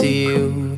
concealed.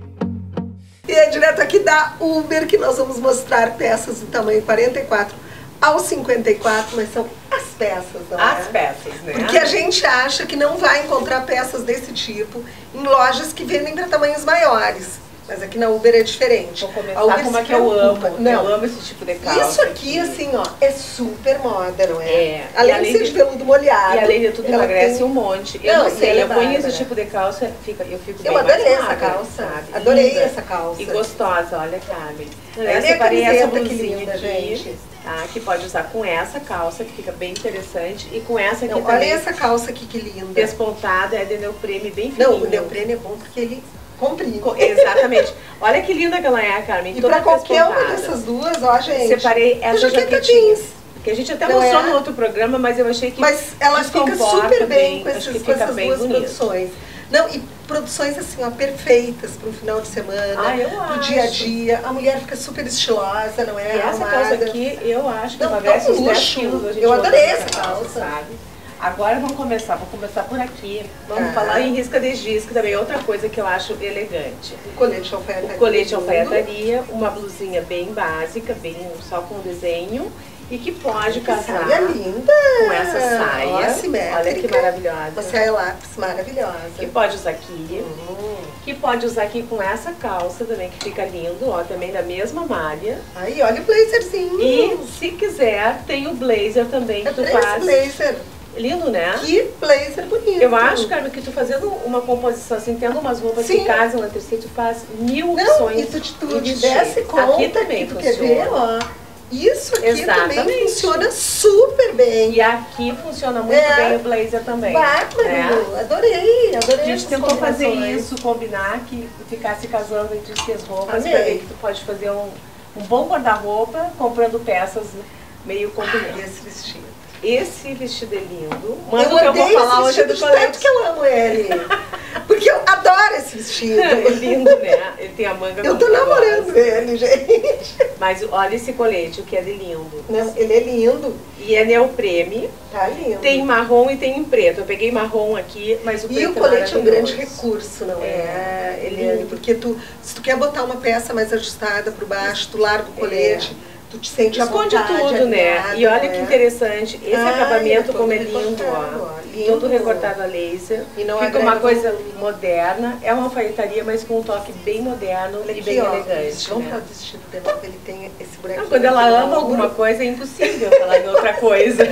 E é direto aqui da Uber que nós vamos mostrar peças do tamanho 44 ao 54, mas são as peças, não é? As peças, né? Porque a gente acha que não vai encontrar peças desse tipo em lojas que vendem para tamanhos maiores. Mas aqui na Uber é diferente. Vou começar como é que eu amo. Não. Eu amo esse tipo de calça. Isso aqui, assim, ó, é super moda, não é? É. Além de ser de veludo molhado. E além de tudo, emagrece tem um monte. Eu não sei, eu ponho esse né? tipo de calça, eu fico bem Eu adorei mais essa magra, calça. sabe? Adorei Linda. essa calça. E gostosa, olha, Carmen. Eu Olha a separei essa camiseta, que blusinha linda, aqui, gente. tá? Que pode usar com essa calça, que fica bem interessante. E com essa aqui Não, também. olha essa calça aqui, que linda. Despontada, é de neoprene, bem fininho. Não, o neoprene é bom porque ele comprime. Exatamente. Olha que linda que ela é, Carmen. E toda pra qualquer uma despontada. dessas duas, ó, gente. Separei essa jaqueta jaquetinha. jeans. Que a gente até Não mostrou é? no outro programa, mas eu achei que Mas ela fica descomporta super bem com, acho que com fica essas bem duas bonito. produções. Não, e produções assim, ó, perfeitas para um final de semana, pro dia a dia. A mulher fica super estilosa, não é? E essa Arrumada. calça aqui, eu acho que Não, emagrece tão uns 10 luxo. quilos. A gente Eu adorei usa essa calça. sabe? Agora vou começar por aqui. Vamos Ah. falar em risca de giz, que também é outra coisa que eu acho elegante. O colete de alfaiataria. O colete de alfaiataria, uma blusinha bem básica, bem só com desenho. E que pode casar Saia linda! com essa saia. Ó, simétrica. Olha que maravilhosa. Uma saia lápis maravilhosa. Que pode usar aqui. Que pode usar aqui com essa calça também, que fica lindo, ó, também da mesma malha. Aí, olha o blazerzinho. E se quiser, tem o blazer também, que tu Esse faz. blazer. Lindo, né? Que blazer bonito. Eu acho, Carmen, que tu fazendo uma composição assim, tendo umas roupas Sim. que casam entre si, tu faz mil Não, opções. e tu de te desse vestir. conta Aqui também que tu funciona. quer ver, ó. Isso aqui também Exatamente. funciona super bem. E aqui funciona muito bem o blazer também. Bárbaro, né? adorei A gente essas tentou fazer combinações. isso, combinar, que ficasse casando entre si as roupas, Amei. pra ver que tu pode fazer um bom guarda-roupa comprando peças meio Ai, combinadas. esse vestido. Esse vestido é lindo. Mas Eu o que eu vou odeio falar esse hoje é do vestido de tanto colete. que eu amo ele. Porque eu adoro esse vestido. É lindo, né? Ele tem a manga Eu tô muito namorando grossa. ele, gente. Mas olha esse colete, o que é de lindo. Não, ele é lindo. E é neoprene. Tá lindo. Tem marrom e tem em preto. Eu peguei marrom aqui, mas o preto E o colete é um grande maravilhoso. recurso, não é? É, Eliane? lindo. Porque se tu quer botar uma peça mais ajustada por baixo, tu larga o colete, tu te sente à Esconde vontade, tudo, né? alinhada, E olha não que é? interessante, esse Ai, acabamento é todo como é lindo, recortado, ó. lindo. Todo recortado a laser. E não Fica agrega uma coisa volume. moderna. É uma alfaiataria, mas com um toque bem moderno Olha e aqui, bem ó, elegante. vamos né? para o vestido dela, ele tem esse buraquinho. Não, quando ela aqui no ama ombro. alguma coisa, é impossível falar em outra coisa.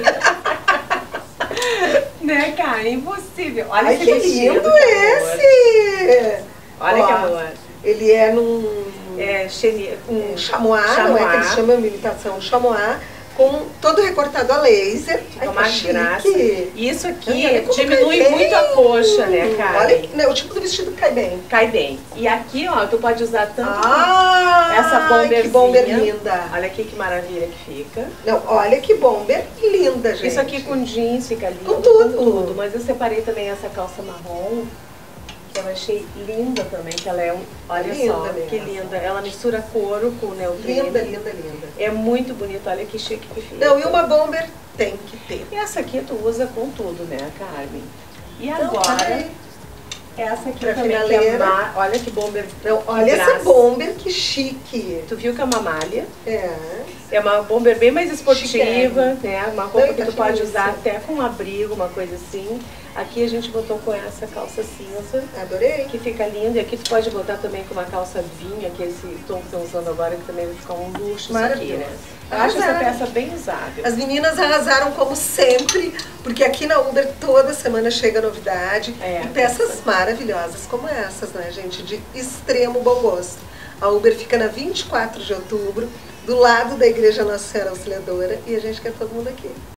Né, cara? É impossível. Olha Ai, esse que vestido, lindo que amor. esse! Olha Ó, que amor. Ele é num Um chamois, não é que eles chamam a imitação chamois, com todo recortado a laser. Fica uma chique. graça. Isso aqui Olha como diminui cai bem. muito a coxa, né, cara? Olha, né, o tipo do vestido cai bem. Cai bem. E aqui, ó, tu pode usar tanto essa Ai, bomberzinha. que bomber linda. Olha aqui que maravilha que fica. Não, olha que bomber linda, gente. Isso aqui com jeans fica lindo. Com tudo. Mas eu separei também essa calça marrom, que eu achei linda também, que ela é olha Linda só, mesmo. que linda. Ela mistura couro com neoprene. Linda, linda, linda. É muito bonita, olha que chique que fica. Não, e uma bomber tem que ter. E essa aqui tu usa com tudo, né, Carmen? E Então, agora, peraí. essa aqui Pra também, que é finaleira. olha que bomber. Não, que olha graça. essa bomber, que chique. Tu viu que é uma malha? É. É uma bomber bem mais esportiva, Chiquérrima. né? Uma roupa Não, que tu tá pode finíssima. usar até com um abrigo, uma coisa assim. Aqui a gente botou com essa calça cinza, Adorei. que fica linda. E aqui tu pode botar também com uma calça vinha, que é esse tom que estão usando agora, que também vai ficar um luxo isso aqui, Maravilhoso. né? Eu acho essa Arrasaram. peça bem usável. As meninas arrasaram como sempre, porque aqui na Uber toda semana chega novidade É. e peças maravilhosas como essas, né, gente? De extremo bom gosto. A Uber fica na 24 de outubro, do lado da Igreja Nossa Senhora Auxiliadora, e a gente quer todo mundo aqui.